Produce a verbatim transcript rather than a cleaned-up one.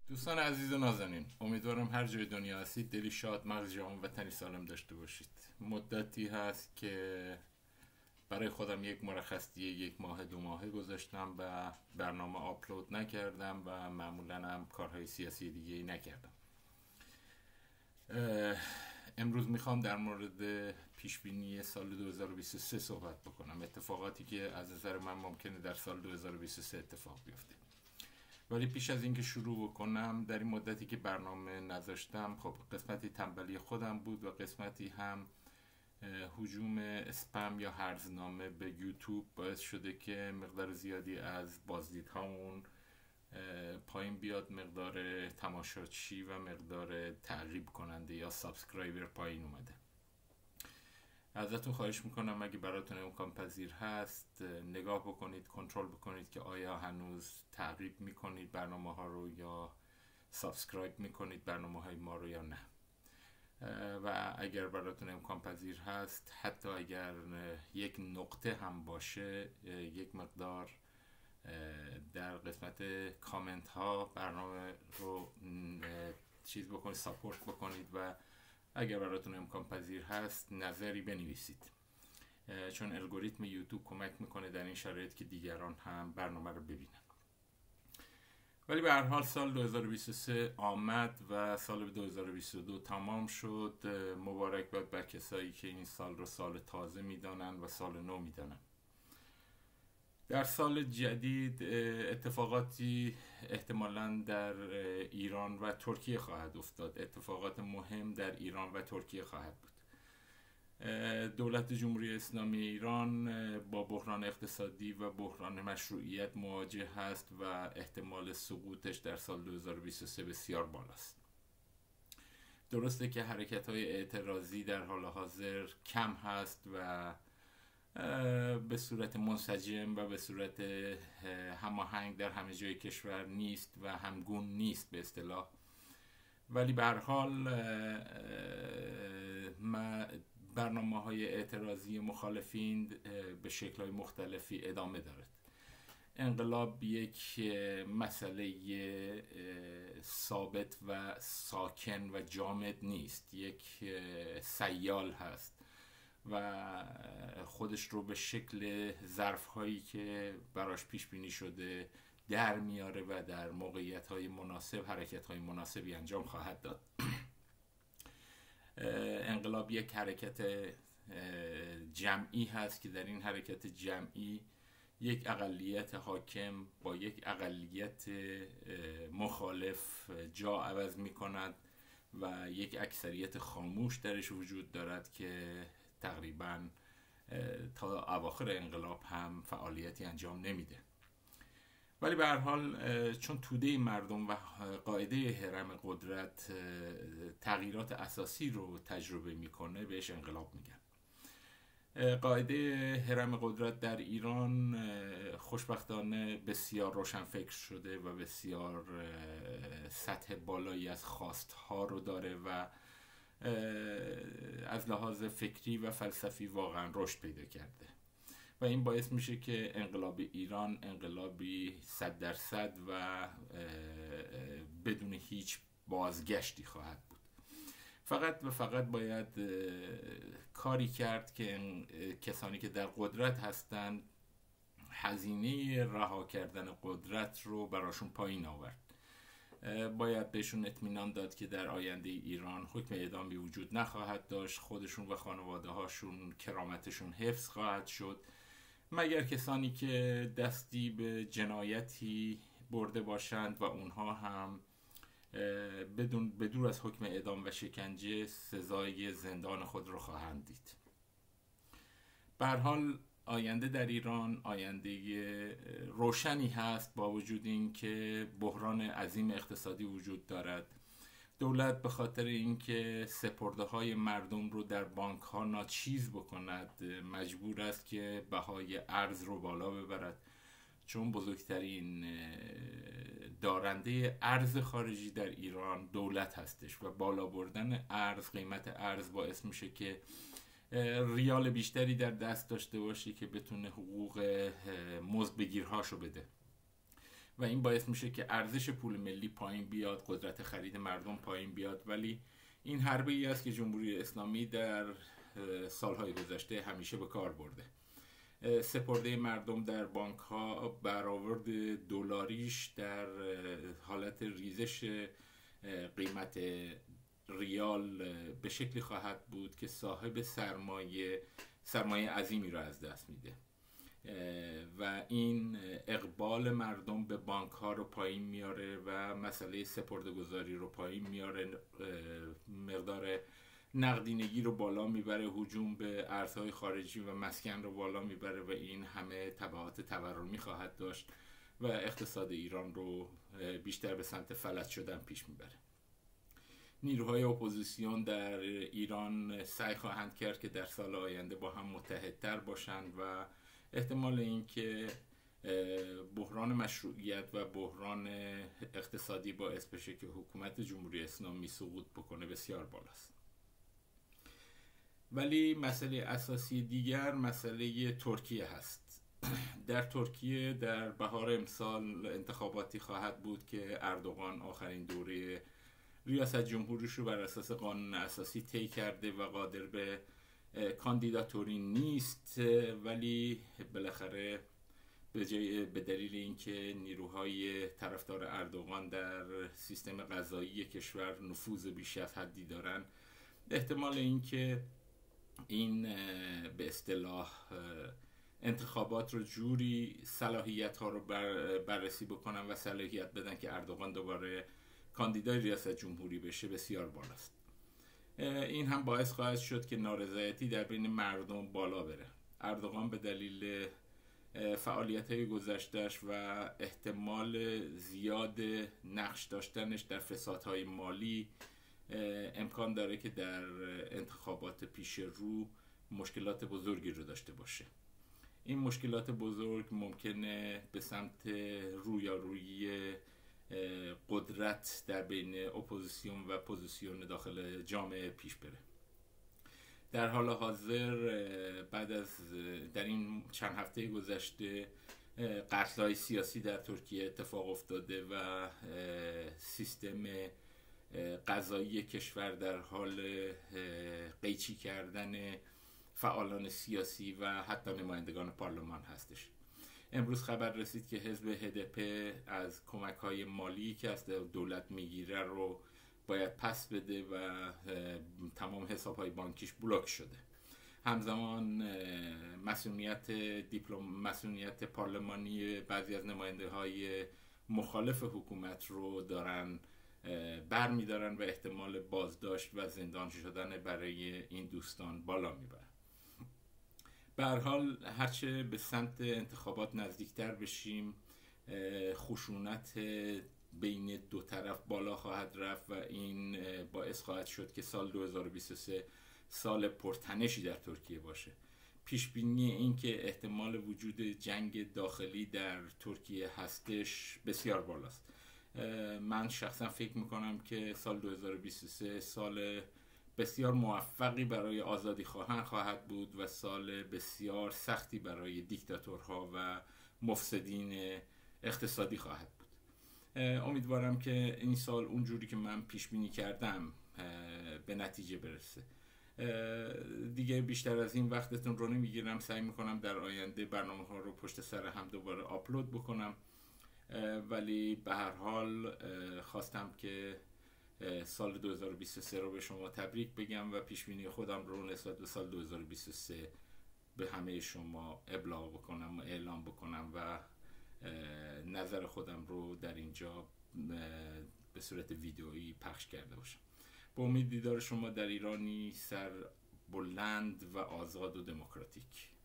دوستان عزیز و نازنین، امیدوارم هر جای دنیا هستید دلی شاد، مغز جوان و تنی سالم داشته باشید. مدتی هست که برای خودم یک مرخصی یک ماه دو ماهه گذاشتم و برنامه آپلود نکردم و معمولا هم کارهای سیاسی دیگه ای نکردم. امروز میخوام در مورد پیشبینی سال دو هزار و بیست و سه صحبت بکنم، اتفاقاتی که از نظر من ممکنه در سال دو هزار و بیست و سه اتفاق بیفته. ولی پیش از اینکه شروع بکنم، در این مدتی که برنامه نذاشتم، خب قسمتی تنبلی خودم بود و قسمتی هم هجوم اسپم یا هرزنامه به یوتیوب باعث شده که مقدار زیادی از بازدیدهامون پایین بیاد، مقدار تماشاچی و مقدار تعقیب کننده یا سابسکرایبر پایین اومده. ازتون خواهش میکنم اگه براتون امکان پذیر هست نگاه بکنید، کنترل بکنید که آیا هنوز تعقیب میکنید برنامه ها رو یا سابسکرایب میکنید برنامه های ما رو یا نه. و اگر براتون امکان پذیر هست، حتی اگر یک نقطه هم باشه، یک مقدار در قسمت کامنت ها برنامه رو چیز بکنید، ساپورت بکنید و اگر براتون امکان پذیر هست نظری بنویسید، چون الگوریتم یوتیوب کمک میکنه در این شرایط که دیگران هم برنامه رو ببینن. ولی به هر حال سال دو هزار و بیست و سه آمد و سال دو هزار و بیست و دو تمام شد. مبارک باد بر کسایی که این سال رو سال تازه میدانن و سال نو میدانن. در سال جدید اتفاقاتی احتمالاً در ایران و ترکیه خواهد افتاد. اتفاقات مهم در ایران و ترکیه خواهد بود. دولت جمهوری اسلامی ایران با بحران اقتصادی و بحران مشروعیت مواجه هست و احتمال سقوطش در سال دو هزار و بیست و سه بسیار بالاست. درسته که حرکت‌های اعتراضی در حال حاضر کم هست و به صورت منسجم و به صورت هماهنگ در همه جای کشور نیست و همگون نیست به اصطلاح، ولی به هر حال برنامه های اعتراضی مخالفین به شکل های مختلفی ادامه دارد. انقلاب یک مسئله ثابت و ساکن و جامد نیست، یک سیال هست و خودش رو به شکل ظرف هایی که براش پیش بینی شده در میاره و در موقعیت های مناسب حرکت های مناسبی انجام خواهد داد. انقلاب یک حرکت جمعی هست که در این حرکت جمعی یک اقلیت حاکم با یک اقلیت مخالف جا عوض می کند و یک اکثریت خاموش درش وجود دارد که تقریباً تا اواخر انقلاب هم فعالیتی انجام نمیده. ولی به هر حال چون توده مردم و قاعده هرم قدرت تغییرات اساسی رو تجربه میکنه بهش انقلاب میگن. قاعده هرم قدرت در ایران خوشبختانه بسیار روشنفکر شده و بسیار سطح بالایی از خواستها رو داره و از لحاظ فکری و فلسفی واقعا رشد پیدا کرده و این باعث میشه که انقلاب ایران انقلابی صد درصد و بدون هیچ بازگشتی خواهد بود. فقط و فقط باید کاری کرد که کسانی که در قدرت هستند هزینه رها کردن قدرت رو براشون پایین آورد. باید بهشون اطمینان داد که در آینده ایران حکم اعدامی وجود نخواهد داشت، خودشون و خانواده هاشون کرامتشون حفظ خواهد شد، مگر کسانی که دستی به جنایتی برده باشند و اونها هم بدون بدون از حکم اعدام و شکنجه سزای زندان خود رو خواهند دید. به هر حال آینده در ایران آینده روشنی هست، با وجود این که بحران عظیم اقتصادی وجود دارد. دولت به خاطر اینکه سپرده های مردم رو در بانک ها ناچیز بکند مجبور است که بهای ارز رو بالا ببرد، چون بزرگترین دارنده ارز خارجی در ایران دولت هستش و بالا بردن ارز، قیمت ارز باعث میشه که ریال بیشتری در دست داشته باشه که بتونه حقوق مزد بگیرهاشو بده و این باعث میشه که ارزش پول ملی پایین بیاد، قدرت خرید مردم پایین بیاد. ولی این حربه ای است که جمهوری اسلامی در سالهای گذشته همیشه به کار برده. سپرده مردم در بانک ها برآورد دلاریش در حالت ریزش قیمت ریال به شکلی خواهد بود که صاحب سرمایه سرمایه عظیمی را از دست میده و این اقبال مردم به بانک ها رو پایین میاره و مسئله سپرده‌گذاری رو پایین میاره، مقدار نقدینگی رو بالا میبره، هجوم به ارزهای خارجی و مسکن رو بالا میبره و این همه تبعات تورمی خواهد داشت و اقتصاد ایران رو بیشتر به سمت فلج شدن پیش میبره. نیروهای اپوزیسیون در ایران سعی خواهند کرد که در سال آینده با هم متحدتر باشند و احتمال اینکه بحران مشروعیت و بحران اقتصادی باعث بشه که حکومت جمهوری اسلامی سقوط بکنه بسیار بالاست. ولی مسئله اساسی دیگر مسئله ترکیه هست. در ترکیه در بهار امسال انتخاباتی خواهد بود که اردوغان آخرین دوره ریاست جمهوریش رو بر اساس قانون اساسی طی کرده و قادر به کاندیداتوری نیست، ولی بالاخره به جای به دلیل اینکه نیروهای طرفدار اردوغان در سیستم قضایی کشور نفوذ بیش از حدی دارن، احتمال اینکه این به اصطلاح انتخابات رو جوری صلاحیت ها رو بر بررسی بکنن و صلاحیت بدن که اردوغان دوباره کاندیدای ریاست جمهوری بشه بسیار بالاست. این هم باعث خواهد شد که نارضایتی در بین مردم بالا بره. اردوغان به دلیل فعالیت‌های گذشته‌اش و احتمال زیاد نقش داشتنش در فسادهای مالی امکان داره که در انتخابات پیش رو مشکلات بزرگی رو داشته باشه. این مشکلات بزرگ ممکنه به سمت رویارویی قدرت در بین اپوزیسیون و پوزیسیون داخل جامعه پیش بره. در حال حاضر بعد از در این چند هفته گذشته قتل‌های سیاسی در ترکیه اتفاق افتاده و سیستم قضایی کشور در حال قیچی کردن فعالان سیاسی و حتی نمایندگان پارلمان هستش. امروز خبر رسید که حزب هدپ از کمک‌های مالی که از دولت میگیره رو باید پس بده و تمام حساب‌های بانکیش بلوک شده. همزمان مسئولیت دیپلم مسئولیت پارلمانی بعضی از نماینده‌های مخالف حکومت رو دارن بر می‌دارن و احتمال بازداشت و زندان شدن برای این دوستان بالا میبره. به هر حال هرچه به سمت انتخابات نزدیکتر بشیم خشونت بین دو طرف بالا خواهد رفت و این باعث خواهد شد که سال دو هزار و بیست و سه سال پرتنشی در ترکیه باشه. پیش بینی این که احتمال وجود جنگ داخلی در ترکیه هستش بسیار بالاست. من شخصا فکر میکنم که سال دو هزار و بیست و سه سال بسیار موفقی برای آزادی خواهان خواهد بود و سال بسیار سختی برای دیکتاتورها و مفسدین اقتصادی خواهد بود. امیدوارم که این سال اونجوری که من پیش بینی کردم به نتیجه برسه. دیگه بیشتر از این وقتتون رو نمیگیرم. سعی میکنم در آینده برنامه ها رو پشت سر هم دوباره آپلود بکنم، ولی به هر حال خواستم که سال دو هزار و بیست و سه رو به شما تبریک بگم و پیش بینی خودم رو نسبت به سال دو هزار و بیست و سه به همه شما ابلاغ بکنم و اعلام بکنم و نظر خودم رو در اینجا به صورت ویدئویی پخش کرده باشم. با امید دیدار شما در ایرانی سر بلند و آزاد و دموکراتیک.